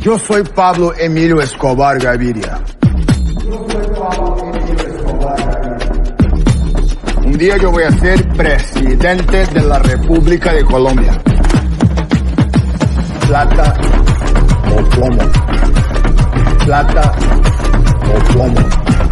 Yo soy Pablo Emilio Escobar Gaviria. Un día yo voy a ser presidente de la República de Colombia. Plata o plomo. Plata o plomo.